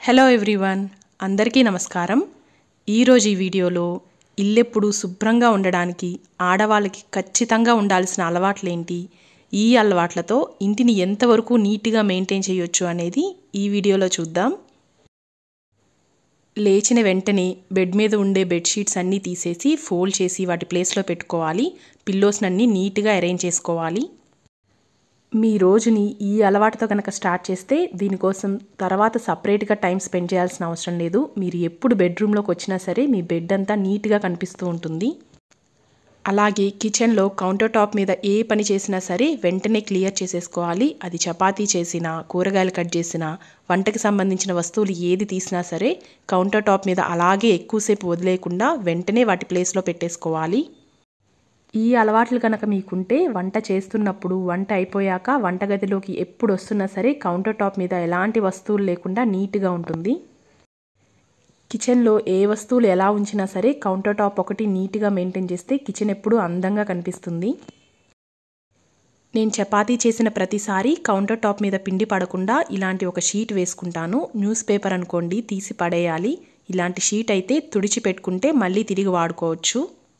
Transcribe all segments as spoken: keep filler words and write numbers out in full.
Hello everyone, అందరికీ నమస్కారం. ఈరోజు ఈ వీడియోలో ఇల్లెప్పుడు శుభ్రంగా ఉండడానికి ఆడవాళ్ళకి ఖచ్చితంగా ఉండాల్సిన అలవాట్లేంటి, ఈ అలవాట్లతో ఇంటిని ఎంతవరకు నీట్గా మెయింటైన్ చేయొచ్చు అనేది ఈ వీడియోలో చూద్దాం. లేచిన వెంటనే బెడ్ మీద ఉండే బెడ్షీట్స్ అన్నీ తీసేసి ఫోల్డ్ చేసి వాటి ప్లేస్లో పెట్టుకోవాలి. పిల్లోస్నన్నీ నీట్గా అరేంజ్ చేసుకోవాలి. మీ రోజుని ఈ అలవాటుతో కనుక స్టార్ట్ చేస్తే దీనికోసం తర్వాత సపరేట్గా టైం స్పెండ్ చేయాల్సిన అవసరం లేదు. మీరు ఎప్పుడు బెడ్రూమ్లోకి వచ్చినా సరే మీ బెడ్ అంతా నీట్గా కనిపిస్తూ ఉంటుంది. అలాగే కిచెన్లో కౌంటర్ టాప్ మీద ఏ పని చేసినా సరే వెంటనే క్లియర్ చేసేసుకోవాలి. అది చపాతీ చేసినా, కూరగాయలు కట్ చేసినా, వంటకి సంబంధించిన వస్తువులు ఏది తీసినా సరే కౌంటర్ టాప్ మీద అలాగే ఎక్కువసేపు వదిలేయకుండా వెంటనే వాటి ప్లేస్లో పెట్టేసుకోవాలి. ఈ అలవాట్లు కనుక మీకుంటే వంట చేస్తున్నప్పుడు, వంట అయిపోయాక వంటగదిలోకి ఎప్పుడు వస్తున్నా సరే కౌంటర్ టాప్ మీద ఎలాంటి వస్తువులు లేకుండా నీట్గా ఉంటుంది. కిచెన్లో ఏ వస్తువులు ఎలా ఉంచినా సరే కౌంటర్ టాప్ ఒకటి నీట్గా మెయింటైన్ చేస్తే కిచెన్ ఎప్పుడూ అందంగా కనిపిస్తుంది. నేను చపాతీ చేసిన ప్రతిసారి కౌంటర్ టాప్ మీద పిండి పడకుండా ఇలాంటి ఒక షీట్ వేసుకుంటాను. న్యూస్ పేపర్ అనుకోండి, తీసి పడేయాలి. ఇలాంటి షీట్ అయితే తుడిచి పెట్టుకుంటే మళ్ళీ తిరిగి వాడుకోవచ్చు.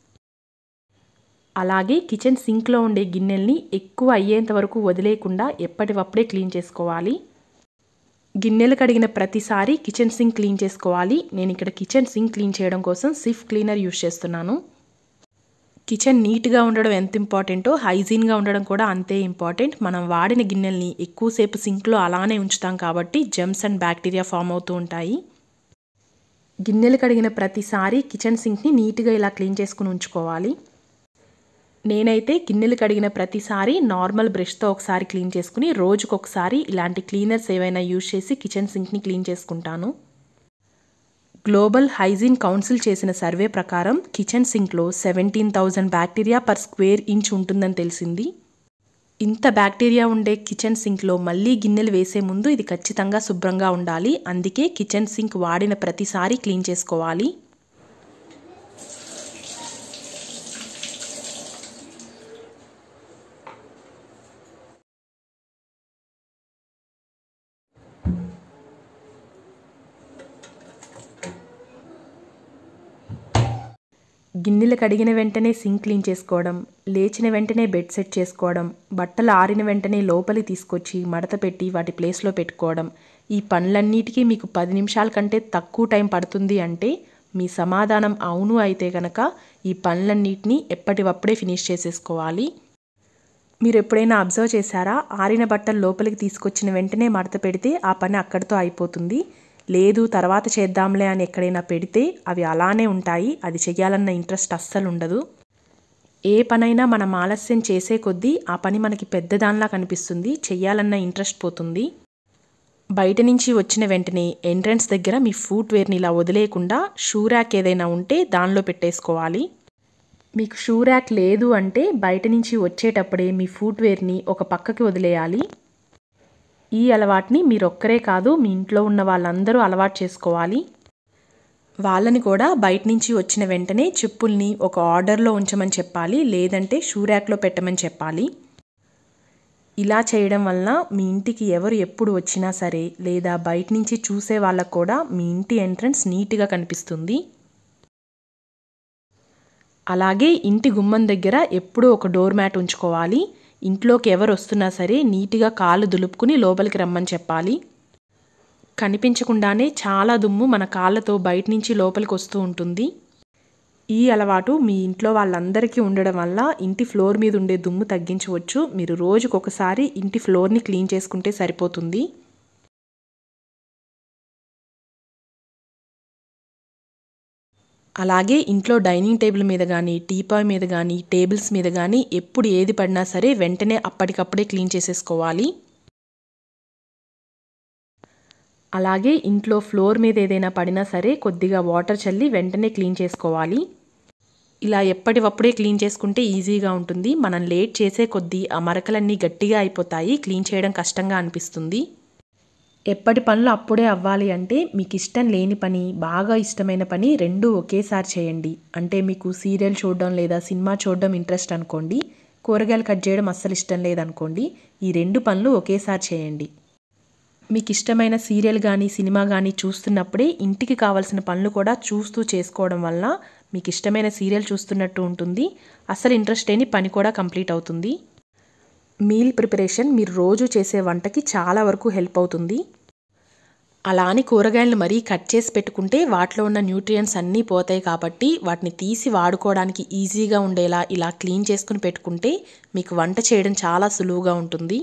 అలాగే కిచెన్ సింక్లో ఉండే గిన్నెల్ని ఎక్కువ అయ్యేంత వరకు వదిలేయకుండా ఎప్పటివప్పుడే క్లీన్ చేసుకోవాలి. గిన్నెలు కడిగిన ప్రతిసారి కిచెన్ సింక్ క్లీన్ చేసుకోవాలి. నేను ఇక్కడ కిచెన్ సింక్ క్లీన్ చేయడం కోసం సిఫ్ క్లీనర్ యూజ్ చేస్తున్నాను. కిచెన్ నీట్గా ఉండడం ఎంత ఇంపార్టెంటో హైజీన్గా ఉండడం కూడా అంతే ఇంపార్టెంట్. మనం వాడిన గిన్నెల్ని ఎక్కువసేపు సింక్లో అలానే ఉంచుతాం కాబట్టి జెర్మ్స్ అండ్ బ్యాక్టీరియా ఫామ్ అవుతూ ఉంటాయి. గిన్నెలు కడిగిన ప్రతిసారి కిచెన్ సింక్ని నీట్గా ఇలా క్లీన్ చేసుకుని ఉంచుకోవాలి. నేనైతే గిన్నెలు కడిగిన ప్రతిసారి నార్మల్ బ్రష్తో ఒకసారి క్లీన్ చేసుకుని రోజుకొకసారి ఇలాంటి క్లీనర్స్ ఏవైనా యూజ్ చేసి కిచెన్ సింక్ని క్లీన్ చేసుకుంటాను. గ్లోబల్ హైజీన్ కౌన్సిల్ చేసిన సర్వే ప్రకారం కిచెన్ సింక్లో seventeen thousand bacteria per square inch ఉంటుందని తెలిసింది. ఇంత బ్యాక్టీరియా ఉండే కిచెన్ సింక్లో మళ్ళీ గిన్నెలు వేసే ముందు ఇది ఖచ్చితంగా శుభ్రంగా ఉండాలి. అందుకే కిచెన్ సింక్ వాడిన ప్రతిసారి క్లీన్ చేసుకోవాలి. గిన్నెలు కడిగిన వెంటనే సింక్ క్లీన్ చేసుకోవడం, లేచిన వెంటనే బెడ్ సెట్ చేసుకోవడం, బట్టలు ఆరిన వెంటనే లోపలి తీసుకొచ్చి మడత పెట్టి వాటి ప్లేస్లో పెట్టుకోవడం, ఈ పనులన్నిటికీ మీకు పది నిమిషాల కంటే తక్కువ టైం పడుతుంది అంటే మీ సమాధానం అవును అయితే కనుక ఈ పనులన్నిటినీ ఎప్పటివప్పుడే ఫినిష్ చేసేసుకోవాలి. మీరు ఎప్పుడైనా అబ్జర్వ్ చేశారా? ఆరిన బట్టలు లోపలికి తీసుకొచ్చిన వెంటనే మడత పెడితే ఆ పని అక్కడితో అయిపోతుంది. లేదు తర్వాత చేద్దాంలే అని ఎక్కడైనా పెడితే అవి అలానే ఉంటాయి. అది చెయ్యాలన్న ఇంట్రెస్ట్ అస్సలు ఉండదు. ఏ పనైనా మనం ఆలస్యం చేసే కొద్దీ ఆ పని మనకి పెద్దదానిలా కనిపిస్తుంది, చెయ్యాలన్న ఇంట్రెస్ట్ పోతుంది. బయట నుంచి వచ్చిన వెంటనే ఎంట్రన్స్ దగ్గర మీ ఫుట్వేర్ని ఇలా వదిలేయకుండా షూ ర్యాక్ ఏదైనా ఉంటే దానిలో పెట్టేసుకోవాలి. మీకు షూ ర్యాక్ లేదు అంటే బయట నుంచి వచ్చేటప్పుడే మీ ఫుట్వేర్ని ఒక పక్కకి వదిలేయాలి. ఈ అలవాటుని మీరొక్కరే కాదు, మీ ఇంట్లో ఉన్న వాళ్ళందరూ అలవాటు చేసుకోవాలి. వాళ్ళని కూడా బయట నుంచి వచ్చిన వెంటనే చెప్పుల్ని ఒక ఆర్డర్లో ఉంచమని చెప్పాలి, లేదంటే షూ ర్యాక్లో పెట్టమని చెప్పాలి. ఇలా చేయడం వలన మీ ఇంటికి ఎవరు ఎప్పుడు వచ్చినా సరే లేదా బయట నుంచి చూసే వాళ్ళకు కూడా మీ ఇంటి ఎంట్రన్స్ నీట్గా కనిపిస్తుంది. అలాగే ఇంటి గుమ్మం దగ్గర ఎప్పుడూ ఒక డోర్ మ్యాట్ ఉంచుకోవాలి. ఇంట్లోకి ఎవరు వస్తున్నా సరే నీట్గా కాళ్ళు దులుపుకుని లోపలికి రమ్మని చెప్పాలి. కనిపించకుండానే చాలా దుమ్ము మన కాళ్ళతో బయట నుంచి లోపలికి వస్తూ ఉంటుంది. ఈ అలవాటు మీ ఇంట్లో వాళ్ళందరికీ ఉండడం వల్ల ఇంటి ఫ్లోర్ మీద ఉండే దుమ్ము తగ్గించవచ్చు. మీరు రోజుకొకసారి ఇంటి ఫ్లోర్ని క్లీన్ చేసుకుంటే సరిపోతుంది. అలాగే ఇంట్లో డైనింగ్ టేబుల్ మీద కానీ, టీపాయ్ మీద కానీ, టేబుల్స్ మీద కానీ ఎప్పుడు ఏది పడినా సరే వెంటనే అప్పటికప్పుడే క్లీన్ చేసేసుకోవాలి. అలాగే ఇంట్లో ఫ్లోర్ మీద ఏదైనా పడినా సరే కొద్దిగా వాటర్ చల్లి వెంటనే క్లీన్ చేసుకోవాలి. ఇలా ఎప్పటివప్పుడే క్లీన్ చేసుకుంటే ఈజీగా ఉంటుంది. మనం లేట్ చేసే కొద్దీ ఆ మరకలన్నీ గట్టిగా అయిపోతాయి, క్లీన్ చేయడం కష్టంగా అనిపిస్తుంది. ఎప్పటి పనులు అప్పుడే అవ్వాలి అంటే మీకు ఇష్టం లేని పని, బాగా ఇష్టమైన పని రెండూ ఒకేసారి చేయండి. అంటే మీకు సీరియల్ చూడడం లేదా సినిమా చూడడం ఇంట్రెస్ట్ అనుకోండి, కూరగాయలు కట్ చేయడం అస్సలు ఇష్టం లేదనుకోండి, ఈ రెండు పనులు ఒకేసారి చేయండి. మీకు ఇష్టమైన సీరియల్ కానీ సినిమా కానీ చూస్తున్నప్పుడే ఇంటికి కావాల్సిన పనులు కూడా చూస్తూ చేసుకోవడం వల్ల మీకు ఇష్టమైన సీరియల్ చూస్తున్నట్టు ఉంటుంది. అసలు ఇంట్రెస్ట్ లేని పని కూడా కంప్లీట్ అవుతుంది. మీల్ ప్రిపరేషన్ మీరు రోజు చేసే వంటకి చాలా వరకు హెల్ప్ అవుతుంది. అలా అని కూరగాయలను మరీ కట్ చేసి పెట్టుకుంటే వాటిలో ఉన్న న్యూట్రియంట్స్ అన్నీ పోతాయి కాబట్టి వాటిని తీసి వాడుకోవడానికి ఈజీగా ఉండేలా ఇలా క్లీన్ చేసుకుని పెట్టుకుంటే మీకు వంట చేయడం చాలా సులువుగా ఉంటుంది.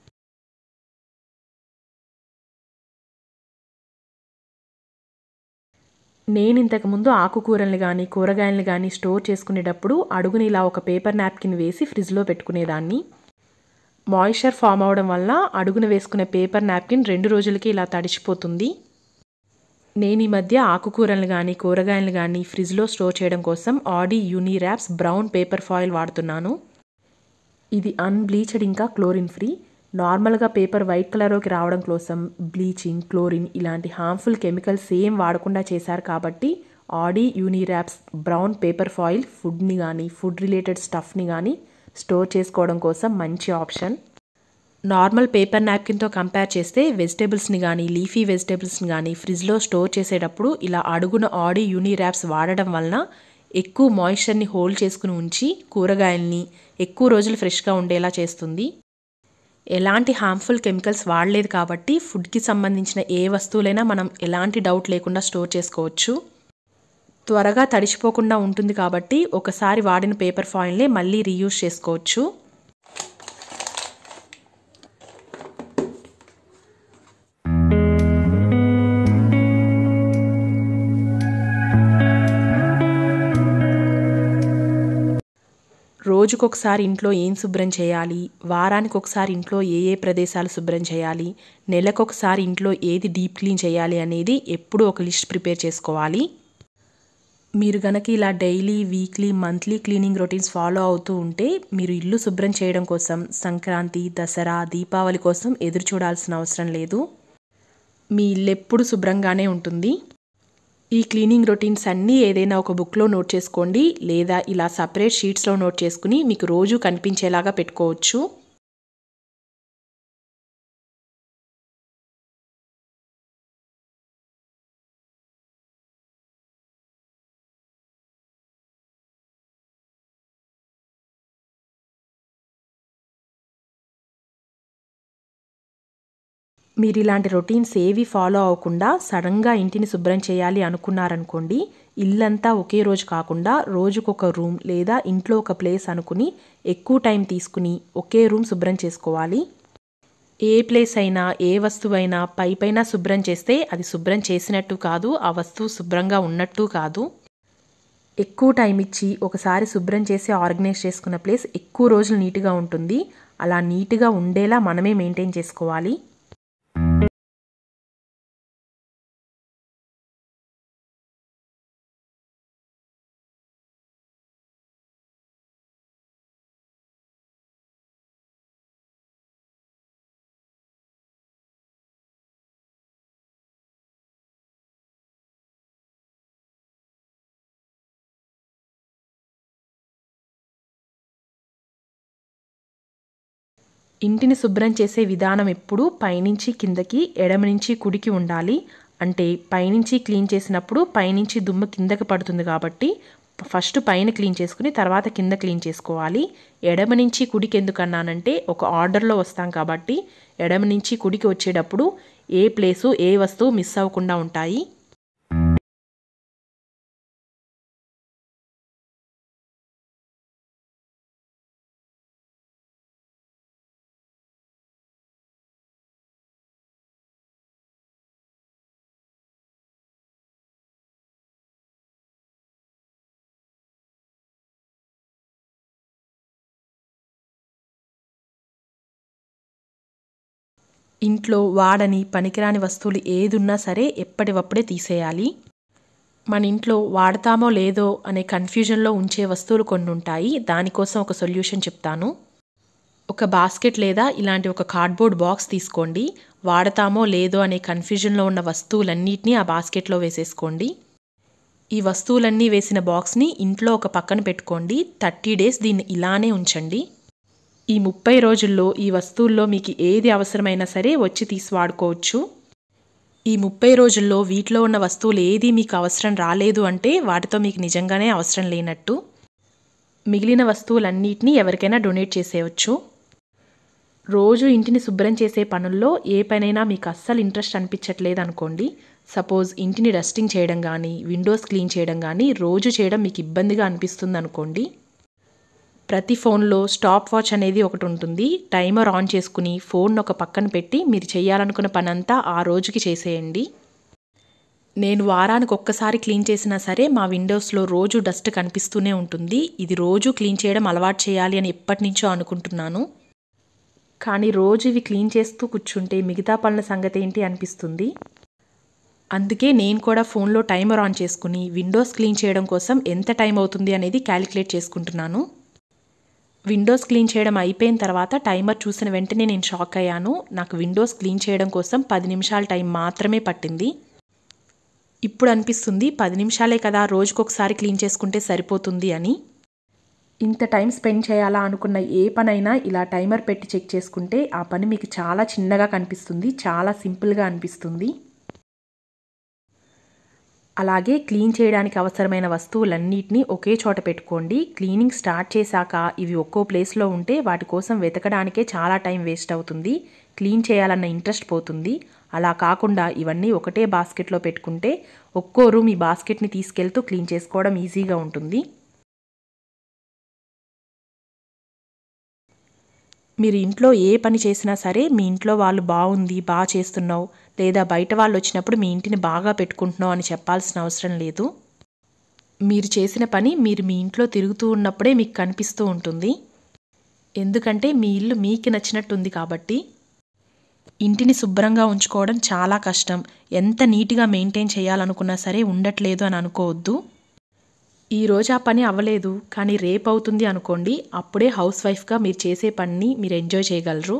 నేను ఇంతకుముందు ఆకుకూరల్ని కానీ కూరగాయలను కానీ స్టోర్ చేసుకునేటప్పుడు అడుగున ఇలా ఒక పేపర్ నాప్కిన్ వేసి ఫ్రిడ్జ్లో పెట్టుకునేదాన్ని. మాయిశ్చర్ ఫామ్ అవడం వల్ల అడుగున వేసుకునే పేపర్ నాప్కిన్ రెండు రోజులకి ఇలా తడిచిపోతుంది. నేను ఈ మధ్య ఆకుకూరలను కానీ కూరగాయలను కానీ ఫ్రిడ్జ్లో స్టోర్ చేయడం కోసం ఆడి uni wraps brown paper foil వాడుతున్నాను. ఇది అన్బ్లీచ్డ్ ఇంకా క్లోరిన్ ఫ్రీ. నార్మల్గా పేపర్ వైట్ కలర్లోకి రావడం కోసం బ్లీచింగ్, క్లోరిన్ ఇలాంటి హార్మ్ఫుల్ కెమికల్స్ ఏం వాడకుండా చేశారు కాబట్టి ఆడి uni wraps brown paper foil ఫుడ్ని కానీ ఫుడ్ రిలేటెడ్ స్టఫ్ని కానీ స్టోర్ చేసుకోవడం కోసం మంచి ఆప్షన్. నార్మల్ పేపర్ నాప్కిన్తో కంపేర్ చేస్తే వెజిటేబుల్స్ని కానీ లీఫీ వెజిటేబుల్స్ని కానీ ఫ్రిడ్జ్లో స్టోర్ చేసేటప్పుడు ఇలా అడుగున ఆడి యూని ర్యాప్స్ వాడడం వలన ఎక్కువ మాయిశ్చర్ని హోల్డ్ చేసుకుని ఉంచి కూరగాయల్ని ఎక్కువ రోజులు ఫ్రెష్గా ఉండేలా చేస్తుంది. ఎలాంటి హార్మ్ఫుల్ కెమికల్స్ వాడలేదు కాబట్టి ఫుడ్కి సంబంధించిన ఏ వస్తువులైనా మనం ఎలాంటి డౌట్ లేకుండా స్టోర్ చేసుకోవచ్చు. త్వరగా తడిచిపోకుండా ఉంటుంది కాబట్టి ఒకసారి వాడిన పేపర్ ఫాయిల్ని మళ్ళీ రీయూజ్ చేసుకోవచ్చు. రోజుకొకసారి ఇంట్లో ఏం శుభ్రం చేయాలి, వారానికి ఒకసారి ఇంట్లో ఏ ఏ ప్రదేశాలు శుభ్రం చేయాలి, నెలకొకసారి ఇంట్లో ఏది డీప్ క్లీన్ చేయాలి అనేది ఎప్పుడూ ఒక లిస్ట్ ప్రిపేర్ చేసుకోవాలి. మీరు గనక ఇలా daily, weekly, monthly cleaning routines follow అవుతూ ఉంటే మీరు ఇల్లు శుభ్రం చేయడం కోసం సంక్రాంతి, దసరా, దీపావళి కోసం ఎదురు చూడాల్సిన అవసరం లేదు. మీ ఇల్లు ఎప్పుడు శుభ్రంగానే ఉంటుంది. ఈ క్లీనింగ్ రొటీన్స్ అన్నీ ఏదైనా ఒక బుక్లో నోట్ చేసుకోండి లేదా ఇలా సపరేట్ షీట్స్లో నోట్ చేసుకుని మీకు రోజు కనిపించేలాగా పెట్టుకోవచ్చు. మీరు ఇలాంటి రొటీన్స్ ఏవి ఫాలో అవ్వకుండా సడన్గా ఇంటిని శుభ్రం చేయాలి అనుకున్నారనుకోండి, ఇల్లంతా ఒకే రోజు కాకుండా రోజుకొక రూమ్ లేదా ఇంట్లో ఒక ప్లేస్ అనుకుని ఎక్కువ టైం తీసుకుని ఒకే రూమ్ శుభ్రం చేసుకోవాలి. ఏ ప్లేస్ అయినా ఏ వస్తువైనా పై పైన శుభ్రం చేస్తే అది శుభ్రం చేసినట్టు కాదు, ఆ వస్తువు శుభ్రంగా ఉన్నట్టు కాదు. ఎక్కువ టైం ఇచ్చి ఒకసారి శుభ్రం చేసి ఆర్గనైజ్ చేసుకున్న ప్లేస్ ఎక్కువ రోజులు నీట్గా ఉంటుంది. అలా నీట్గా ఉండేలా మనమే మెయింటైన్ చేసుకోవాలి. ఇంటిని శుభ్రం చేసే విధానం ఎప్పుడూ పైనుంచి కిందకి, ఎడమ నుంచి కుడికి ఉండాలి. అంటే పైనుంచి క్లీన్ చేసినప్పుడు పైనుంచి దుమ్ము కిందకి పడుతుంది కాబట్టి ఫస్ట్ పైన క్లీన్ చేసుకుని తర్వాత కింద క్లీన్ చేసుకోవాలి. ఎడమ నుంచి కుడికి ఎందుకన్నానంటే ఒక ఆర్డర్లో వస్తాం కాబట్టి ఎడమ నుంచి కుడికి వచ్చేటప్పుడు ఏ ప్లేసు ఏ వస్తువు మిస్ అవ్వకుండా ఉంటాయి. ఇంట్లో వాడని పనికిరాని వస్తువులు ఏదున్నా సరే ఎప్పటివప్పుడే తీసేయాలి. మన ఇంట్లో వాడతామో లేదో అనే కన్ఫ్యూజన్లో ఉంచే వస్తువులు కొన్ని ఉంటాయి. దానికోసం ఒక సొల్యూషన్ చెప్తాను. ఒక బాస్కెట్ లేదా ఇలాంటి ఒక కార్డ్బోర్డ్ బాక్స్ తీసుకోండి. వాడతామో లేదో అనే కన్ఫ్యూజన్లో ఉన్న వస్తువులన్నిటినీ ఆ బాస్కెట్లో వేసేసుకోండి. ఈ వస్తువులన్నీ వేసిన బాక్స్ని ఇంట్లో ఒక పక్కన పెట్టుకోండి. థర్టీ డేస్ దీన్ని ఇలానే ఉంచండి. ఈ ముప్పై రోజుల్లో ఈ వస్తువుల్లో మీకు ఏది అవసరమైనా సరే వచ్చి తీసి వాడుకోవచ్చు. ఈ ముప్పై రోజుల్లో వీటిలో ఉన్న వస్తువులు ఏది మీకు అవసరం రాలేదు అంటే వాటితో మీకు నిజంగానే అవసరం లేనట్టు. మిగిలిన వస్తువులన్నిటినీ ఎవరికైనా డొనేట్ చేసేయచ్చు. రోజు ఇంటిని శుభ్రం చేసే పనుల్లో ఏ పనైనా మీకు అస్సలు ఇంట్రెస్ట్ అనిపించట్లేదు అనుకోండి. సపోజ్ ఇంటిని డస్టింగ్ చేయడం కానీ, విండోస్ క్లీన్ చేయడం కానీ రోజు చేయడం మీకు ఇబ్బందిగా అనిపిస్తుంది అనుకోండి. ప్రతి ఫోన్లో స్టాప్ వాచ్ అనేది ఒకటి ఉంటుంది. టైమర్ ఆన్ చేసుకుని ఫోన్ ఒక పక్కన పెట్టి మీరు చేయాలనుకున్న పని అంతా ఆ రోజుకి చేసేయండి. నేను వారానికి ఒక్కసారి క్లీన్ చేసినా సరే మా విండోస్లో రోజు డస్ట్ కనిపిస్తూనే ఉంటుంది. ఇది రోజు క్లీన్ చేయడం అలవాటు చేయాలి అని ఎప్పటి నుంచో అనుకుంటున్నాను. కానీ రోజు ఇవి క్లీన్ చేస్తూ కూర్చుంటే మిగతా పనుల సంగతి ఏంటి అనిపిస్తుంది. అందుకే నేను కూడా ఫోన్లో టైమర్ ఆన్ చేసుకుని విండోస్ క్లీన్ చేయడం కోసం ఎంత టైం అవుతుంది అనేది క్యాలిక్యులేట్ చేసుకుంటున్నాను. విండోస్ క్లీన్ చేయడం అయిపోయిన తర్వాత టైమర్ చూసిన వెంటనే నేను షాక్ అయ్యాను. నాకు విండోస్ క్లీన్ చేయడం కోసం పది నిమిషాల టైం మాత్రమే పట్టింది. ఇప్పుడు అనిపిస్తుంది పది నిమిషాలే కదా, రోజుకొకసారి క్లీన్ చేసుకుంటే సరిపోతుంది అని. ఇంత టైం స్పెండ్ చేయాలా అనుకున్న ఏ పనైనా ఇలా టైమర్ పెట్టి చెక్ చేసుకుంటే ఆ పని మీకు చాలా చిన్నగా కనిపిస్తుంది, చాలా సింపుల్గా అనిపిస్తుంది. అలాగే క్లీన్ చేయడానికి అవసరమైన వస్తువులన్నిటినీ ఒకే చోట పెట్టుకోండి. క్లీనింగ్ స్టార్ట్ చేశాక ఇవి ఒక్కో ప్లేస్లో ఉంటే వాటి కోసం వెతకడానికే చాలా టైం వేస్ట్ అవుతుంది. క్లీన్ చేయాలన్న ఇంట్రెస్ట్ పోతుంది. అలా కాకుండా ఇవన్నీ ఒకటే బాస్కెట్లో పెట్టుకుంటే ఒక్కో రూమ్ ఈ బాస్కెట్ని తీసుకెళ్తూ క్లీన్ చేసుకోవడం ఈజీగా ఉంటుంది. మీరు ఇంట్లో ఏ పని చేసినా సరే మీ ఇంట్లో వాళ్ళు బాగుంది, బాగా చేస్తున్నావు, లేదా బయట వాళ్ళు వచ్చినప్పుడు మీ ఇంటిని బాగా పెట్టుకుంటున్నావు అని చెప్పాల్సిన అవసరం లేదు. మీరు చేసిన పని మీరు మీ ఇంట్లో తిరుగుతూ ఉన్నప్పుడే మీకు కనిపిస్తూ ఉంటుంది. ఎందుకంటే మీ ఇల్లు మీకు నచ్చినట్టుంది కాబట్టి. ఇంటిని శుభ్రంగా ఉంచుకోవడం చాలా కష్టం. ఎంత నీట్గా మెయింటైన్ చేయాలనుకున్నా సరే ఉండట్లేదు అని అనుకోవద్దు. ఈరోజు ఆ పని అవ్వలేదు కానీ రేపు అవుతుంది అనుకోండి, అప్పుడే హౌస్ వైఫ్గా మీరు చేసే పనిని మీరు ఎంజాయ్ చేయగలరు.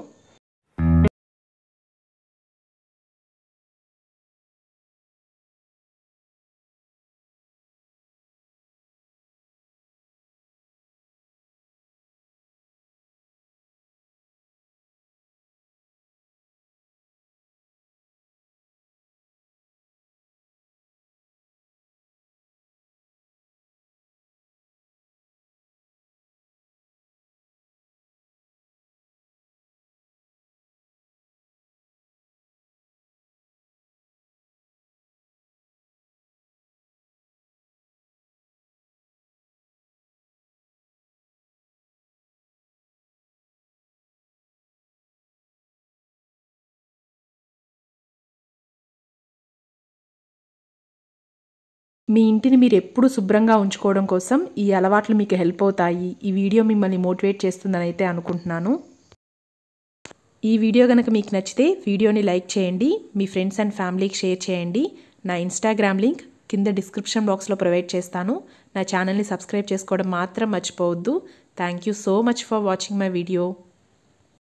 మీ ఇంటిని మీరు ఎప్పుడు శుభ్రంగా ఉంచుకోవడం కోసం ఈ అలవాట్లు మీకు హెల్ప్ అవుతాయి. ఈ వీడియో మిమ్మల్ని మోటివేట్ చేస్తుందని అయితే అనుకుంటున్నాను. ఈ వీడియో కనుక మీకు నచ్చితే వీడియోని లైక్ చేయండి, మీ ఫ్రెండ్స్ అండ్ ఫ్యామిలీకి షేర్ చేయండి. నా ఇన్స్టాగ్రామ్ లింక్ కింద డిస్క్రిప్షన్ బాక్స్లో ప్రొవైడ్ చేస్తాను. నా ఛానల్ని సబ్స్క్రైబ్ చేసుకోవడం మాత్రం మర్చిపోవద్దు. Thank you so much for watching my video.